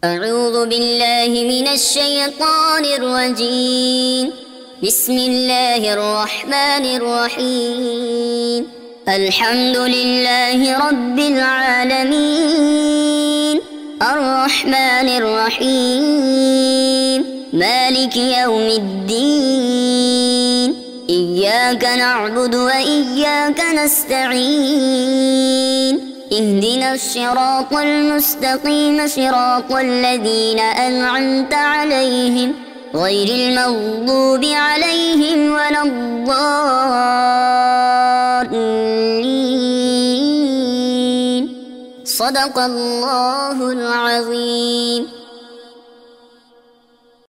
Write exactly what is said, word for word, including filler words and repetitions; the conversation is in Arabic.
أعوذ بالله من الشيطان الرجيم. بسم الله الرحمن الرحيم. الحمد لله رب العالمين الرحمن الرحيم مالك يوم الدين إياك نعبد وإياك نستعين اهدنا الصراط المستقيم صراط الذين أنعمت عليهم غير المغضوب عليهم ولا الضالين. صدق الله العظيم.